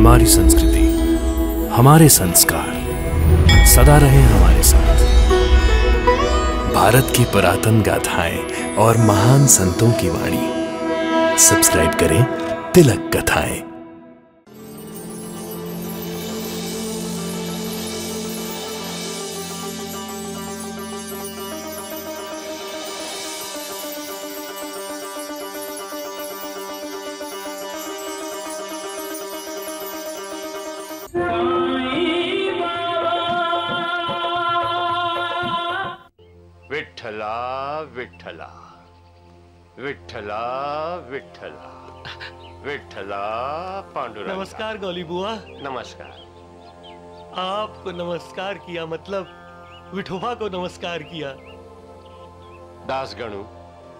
हमारी संस्कृति, हमारे संस्कार सदा रहे हमारे साथ। भारत की पुरातन गाथाएं और महान संतों की वाणी। सब्सक्राइब करें तिलक कथाएं। विठ्ठला विठ्ठला विठ्ठला विठ्ठला विठ्ठला पांडुरंगा। नमस्कार गौली बुआ। नमस्कार। आपको नमस्कार किया मतलब विठोबा को नमस्कार किया। दासगणु,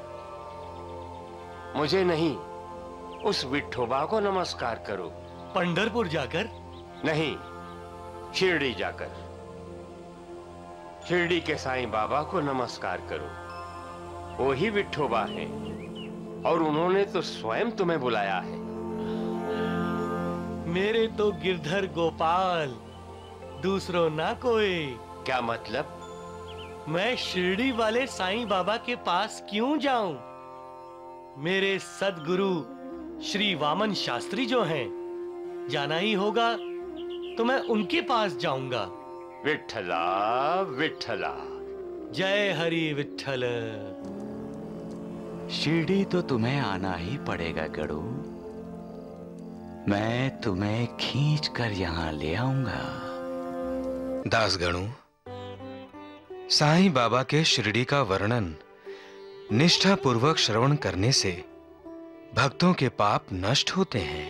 मुझे नहीं, उस विठोबा को नमस्कार करो। पंढरपुर जाकर? नहीं, शिरडी जाकर। शिरडी के साईं बाबा को नमस्कार करो। वो ही विठोबा हैं और उन्होंने तो स्वयं तुम्हें बुलाया है। मेरे तो गिरधर गोपाल, दूसरों ना कोई। क्या मतलब? मैं शिरडी वाले साईं बाबा के पास क्यों जाऊं? मेरे सद्गुरु श्री वामन शास्त्री जो हैं, जाना ही होगा तो मैं उनके पास जाऊंगा। विठ्ठला विठ्ठला। जय हरि विठ्ठल। शिरडी तो तुम्हें आना ही पड़ेगा गड़ू। मैं तुम्हें खींच कर यहां ले आऊंगा। दासगणु, साईं बाबा के शिरडी का वर्णन निष्ठापूर्वक श्रवण करने से भक्तों के पाप नष्ट होते हैं।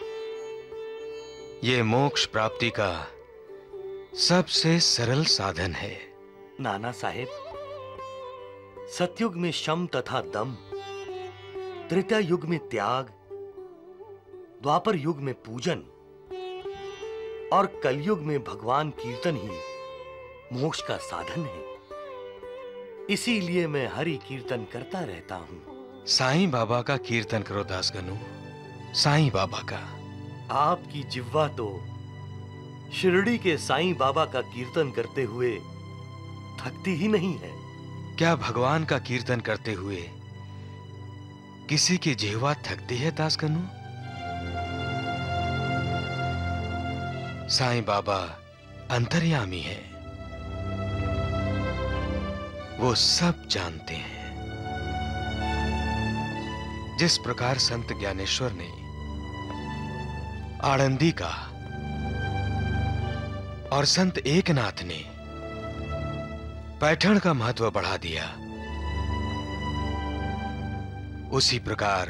ये मोक्ष प्राप्ति का सबसे सरल साधन है। नाना साहेब, सतयुग में शम तथा दम, त्रेता युग में त्याग, द्वापर युग में पूजन और कलयुग में भगवान कीर्तन ही मोक्ष का साधन है। इसीलिए मैं हरि कीर्तन करता रहता हूं। साईं बाबा का कीर्तन करो दासगणु, साईं बाबा का। आपकी जिह्वा तो शिरडी के साईं बाबा का कीर्तन करते हुए थकती ही नहीं है। क्या भगवान का कीर्तन करते हुए किसी की जिह्वा थकती है दासगणु? साईं बाबा अंतर्यामी है, वो सब जानते हैं। जिस प्रकार संत ज्ञानेश्वर ने आनंदी का और संत एकनाथ ने पैठण का महत्व बढ़ा दिया, उसी प्रकार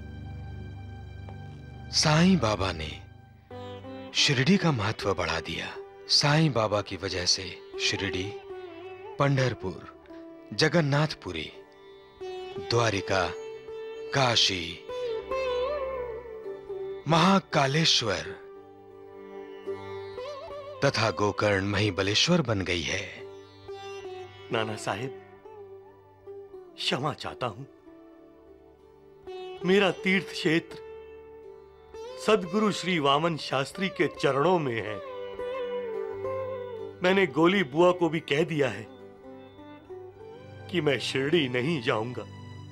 साईं बाबा ने शिरडी का महत्व बढ़ा दिया। साईं बाबा की वजह से शिरडी, पंढरपुर, जगन्नाथपुरी, द्वारिका, काशी, महाकालेश्वर तथा गोकर्ण महिबलेश्वर बन गई है। नाना साहेब, क्षमा चाहता हूं। मेरा तीर्थ क्षेत्र सद्गुरु श्री वामन शास्त्री के चरणों में है। मैंने गोली बुआ को भी कह दिया है कि मैं शिरडी नहीं जाऊंगा,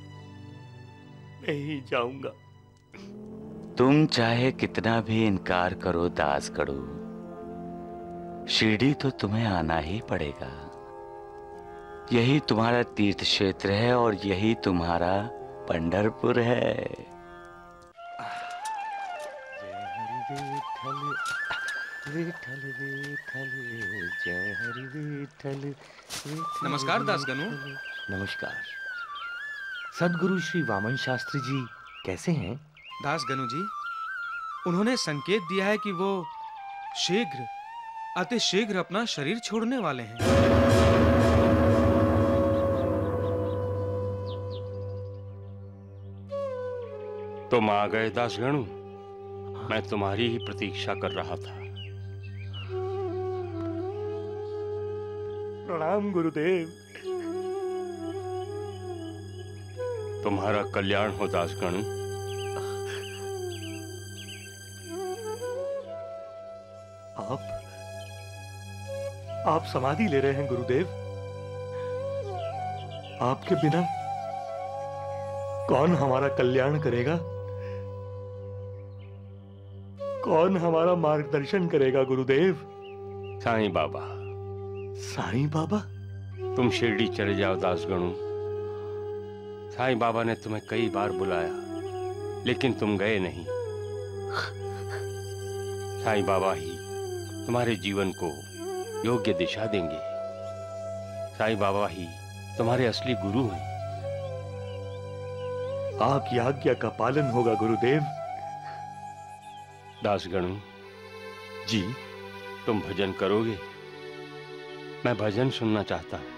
नहीं जाऊंगा। तुम चाहे कितना भी इनकार करो दासगणु, शिरडी तो तुम्हें आना ही पड़ेगा। यही तुम्हारा तीर्थ क्षेत्र है और यही तुम्हारा पंढरपुर है। जय हरि विठ्ठल विठ्ठल विठ्ठल, जय हरि विठ्ठल। नमस्कार दासगणु। नमस्कार। सद्गुरु श्री वामन शास्त्री जी कैसे हैं? दासगणु जी, उन्होंने संकेत दिया है कि वो शीघ्र, अति शीघ्र अपना शरीर छोड़ने वाले हैं। तुम आ गए दासगणु, मैं तुम्हारी ही प्रतीक्षा कर रहा था। प्रणाम गुरुदेव। तुम्हारा कल्याण हो दासगणु। आप समाधि ले रहे हैं गुरुदेव। आपके बिना कौन हमारा कल्याण करेगा? कौन हमारा मार्गदर्शन करेगा गुरुदेव? साईं बाबा। साईं बाबा? तुम शिरडी चले जाओ दासगणु। साईं बाबा ने तुम्हें कई बार बुलाया, लेकिन तुम गए नहीं। साईं बाबा ही तुम्हारे जीवन को योग्य दिशा देंगे। साईं बाबा ही तुम्हारे असली गुरु हैं। आपकी आज्ञा का पालन होगा गुरुदेव। दासगणु जी, तुम भजन करोगे? मैं भजन सुनना चाहता हूं।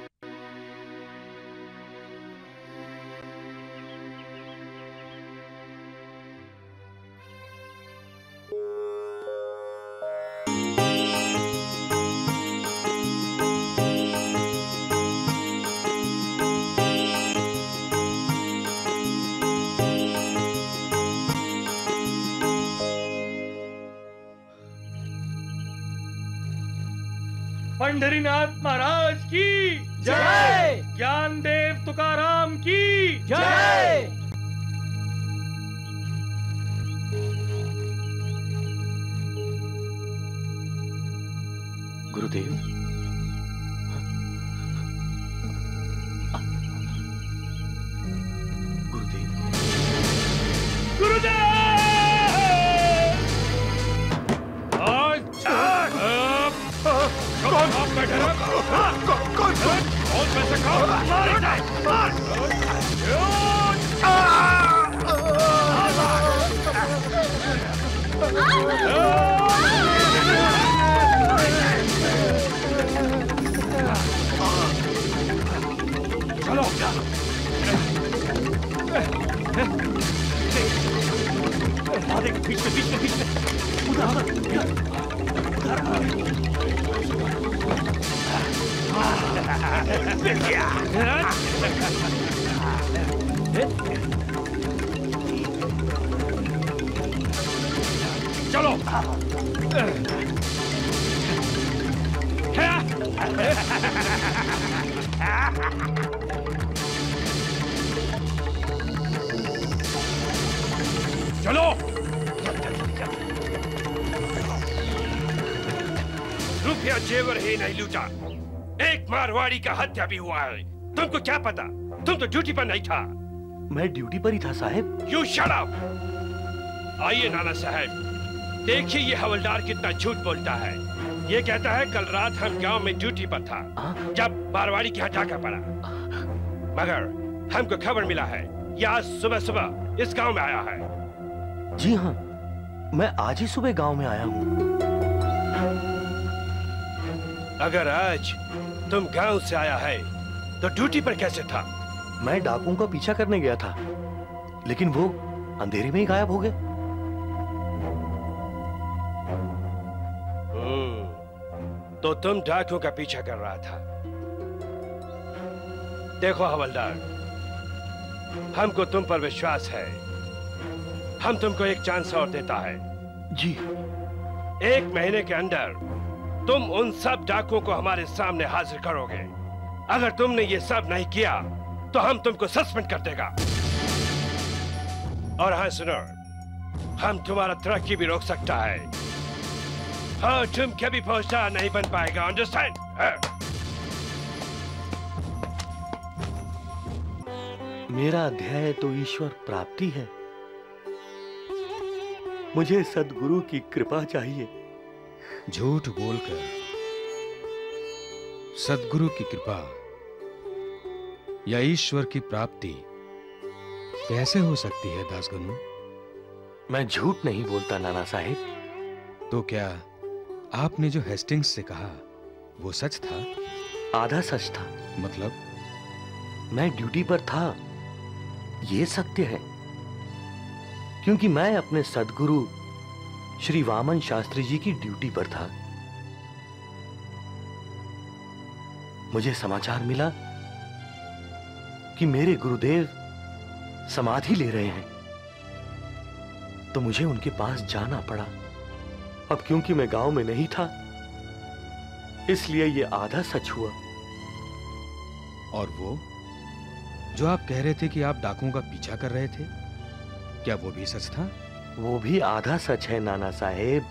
पंढरीनाथ महाराज की जय। ज्ञानदेव तुकाराम की जय। गुरुदेव, गुरुदेव, गुरुदेव। कौन आप बैठे हैं? कौन पैसे खाओ? चलो बीच में चलो चलो। रुपया जेवर ही नहीं लूटा, एक मारवाड़ी का हत्या भी हुआ है। तुमको क्या पता? तुम तो ड्यूटी पर नहीं था। मैं ड्यूटी पर ही था साहब। You shut up! आइए नाना साहब, देखिए ये हवलदार कितना झूठ बोलता है। ये कहता है कल रात हम गांव में ड्यूटी पर था जब मारवाड़ी की हटाका पड़ा, मगर हमको खबर मिला है ये आज सुबह सुबह इस गांव में आया है। जी हाँ, मैं आज ही सुबह गांव में आया हूँ। अगर आज तुम गांव से आया है तो ड्यूटी पर कैसे था? मैं डाकुओं का पीछा करने गया था, लेकिन वो अंधेरे में ही गायब हो गए। तो तुम डाकुओं का पीछा कर रहा था। देखो हवलदार, हमको तुम पर विश्वास है। हम तुमको एक चांस और देता है। जी। 1 महीने के अंदर तुम उन सब डाकुओं को हमारे सामने हाजिर करोगे। अगर तुमने ये सब नहीं किया तो हम तुमको सस्पेंड कर देगा। और हाँ सुनो, हम तुम्हारा तरक्की भी रोक सकता है। हाँ, तुम कभी फौजदार नहीं बन पाएगा, अंडरस्टैंड? मेरा ध्येय तो ईश्वर प्राप्ति है। मुझे सद्गुरु की कृपा चाहिए। झूठ बोलकर सद्गुरु की कृपा या ईश्वर की प्राप्ति कैसे हो सकती है दासगणु? मैं झूठ नहीं बोलता नाना साहिब। तो क्या आपने जो हेस्टिंग्स से कहा वो सच था? आधा सच था। मतलब? मैं ड्यूटी पर था, ये सत्य है, क्योंकि मैं अपने सद्गुरु श्री वामन शास्त्री जी की ड्यूटी पर था। मुझे समाचार मिला कि मेरे गुरुदेव समाधि ले रहे हैं, तो मुझे उनके पास जाना पड़ा। अब क्योंकि मैं गांव में नहीं था, इसलिए ये आधा सच हुआ। और वो जो आप कह रहे थे कि आप डाकुओं का पीछा कर रहे थे, क्या वो भी सच था? वो भी आधा सच है नाना साहेब।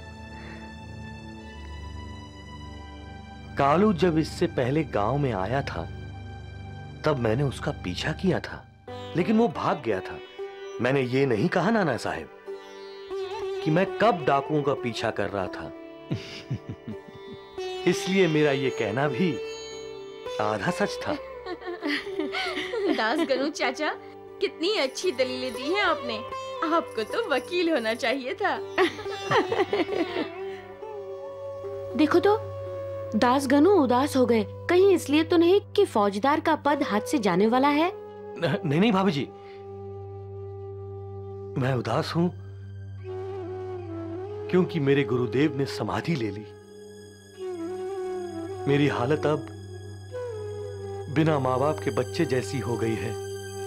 कालू जब इससे पहले गांव में आया था तब मैंने उसका पीछा किया था, लेकिन वो भाग गया था। मैंने ये नहीं कहा नाना साहेब कि मैं कब डाकुओं का पीछा कर रहा था। इसलिए मेरा ये कहना भी आधा सच था। दासगणु चाचा, कितनी अच्छी दलीलें दी हैं आपने। आपको तो वकील होना चाहिए था। देखो तो दासगणु उदास हो गए। कहीं इसलिए तो नहीं कि फौजदार का पद हाथ से जाने वाला है? नहीं नहीं भाभी जी, मैं उदास हूं क्योंकि मेरे गुरुदेव ने समाधि ले ली। मेरी हालत अब बिना माँ बाप के बच्चे जैसी हो गई है।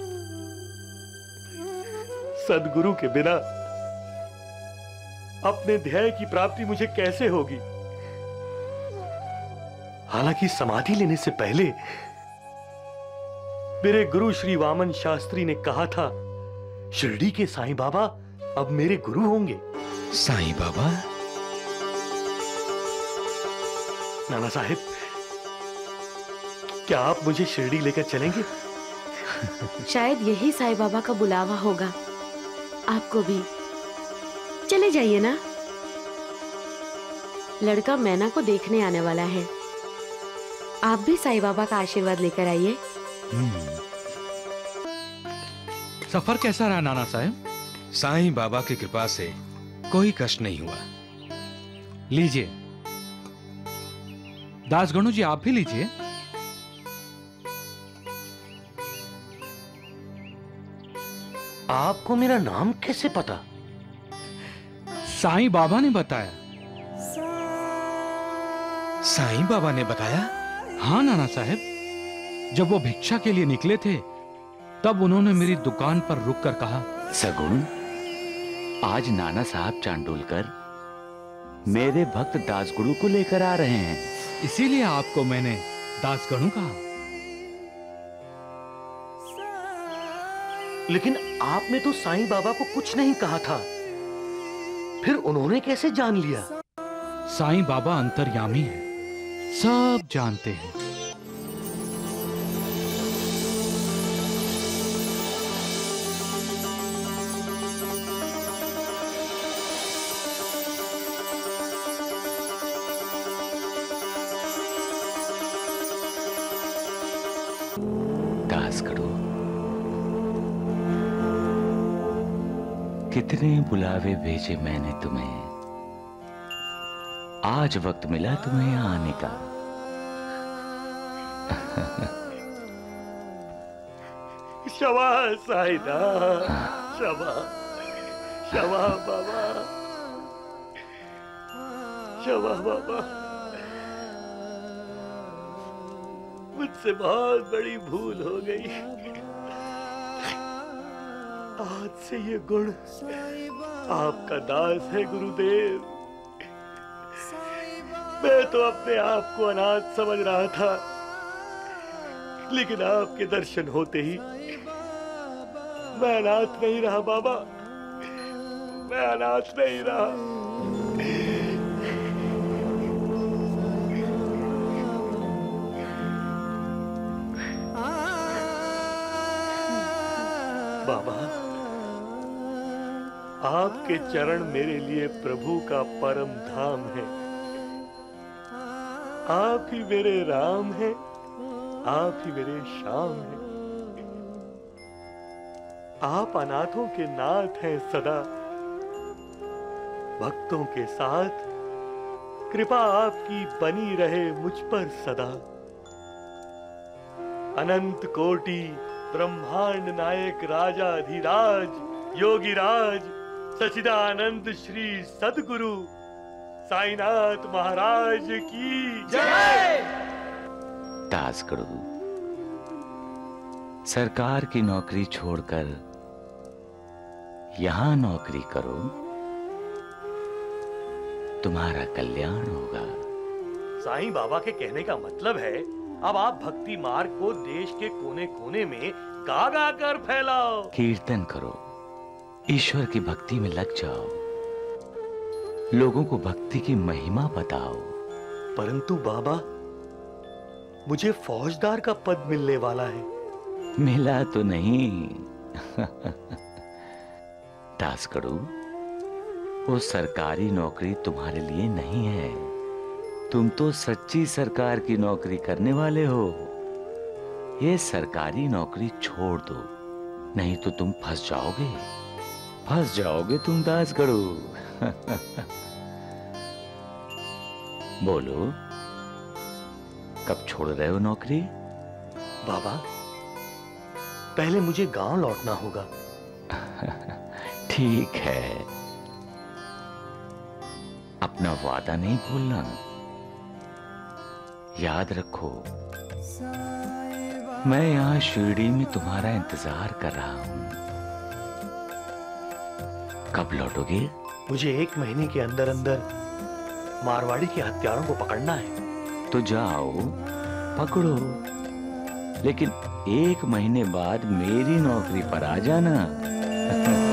सदगुरु के बिना अपने ध्येय की प्राप्ति मुझे कैसे होगी? हालांकि समाधि लेने से पहले मेरे गुरु श्री वामन शास्त्री ने कहा था, शिरडी के साईं बाबा अब मेरे गुरु होंगे। साईं बाबा? नाना साहिब, क्या आप मुझे शिरडी लेकर चलेंगे? शायद यही साईं बाबा का बुलावा होगा। आपको भी चले जाइए ना। लड़का मैना को देखने आने वाला है। आप भी साईं बाबा का आशीर्वाद लेकर आइए। सफर कैसा रहा नाना साहब? साईं बाबा की कृपा से कोई कष्ट नहीं हुआ। लीजिए दासगणु जी, आप भी लीजिए। आपको मेरा नाम कैसे पता? साईं बाबा ने बताया। साईं बाबा ने बताया? हाँ नाना साहब, जब वो भिक्षा के लिए निकले थे तब उन्होंने मेरी दुकान पर रुककर कहा, सगुण, आज नाना साहब चांडोलकर मेरे भक्त दासगणु को लेकर आ रहे हैं। इसीलिए आपको मैंने दासगणु कहा। लेकिन आपने तो साईं बाबा को कुछ नहीं कहा था, फिर उन्होंने कैसे जान लिया? साईं बाबा अंतर्यामी हैं, सब जानते हैं। दासगणु, कितने बुलावे भेजे मैंने तुम्हें, आज वक्त मिला तुम्हें आने का। शाबाश साईदा, शाबाश, शाबाश बाबा, शाबाश बाबा। मुझसे बहुत बड़ी भूल हो गई। आज से ये गुण आपका दास है गुरुदेव। मैं तो अपने आप को अनाथ समझ रहा था, लेकिन आपके दर्शन होते ही मैं अनाथ नहीं रहा बाबा, मैं अनाथ नहीं रहा। बाबा, आपके चरण मेरे लिए प्रभु का परम धाम है। आप ही मेरे राम हैं, आप ही मेरे श्याम हैं। आप अनाथों के नाथ हैं सदा, भक्तों के साथ कृपा आपकी बनी रहे मुझ पर सदा। अनंत कोटि ब्रह्मांड नायक राजाधिराज योगी राज सच्चिदानंद श्री सद्गुरु साईनाथ महाराज की जय। दासगणु, सरकार की नौकरी छोड़कर यहां नौकरी करो, तुम्हारा कल्याण होगा। साईं बाबा के कहने का मतलब है अब आप भक्ति मार्ग को देश के कोने कोने में गा गा कर फैलाओ। कीर्तन करो, ईश्वर की भक्ति में लग जाओ, लोगों को भक्ति की महिमा बताओ। परंतु बाबा, मुझे फौजदार का पद मिलने वाला है। मिला तो नहीं। दासगणु, वो सरकारी नौकरी तुम्हारे लिए नहीं है। तुम तो सच्ची सरकार की नौकरी करने वाले हो। ये सरकारी नौकरी छोड़ दो, नहीं तो तुम फंस जाओगे तुम दासगणु। बोलो, कब छोड़ रहे हो नौकरी? बाबा, पहले मुझे गांव लौटना होगा। ठीक है, अपना वादा नहीं भूलना। याद रखो, मैं यहां शिरडी में तुम्हारा इंतजार कर रहा हूं। कब लौटोगे? मुझे 1 महीने के अंदर अंदर मारवाड़ी के हत्यारों को पकड़ना है। तो जाओ, पकड़ो, लेकिन 1 महीने बाद मेरी नौकरी पर आ जाना।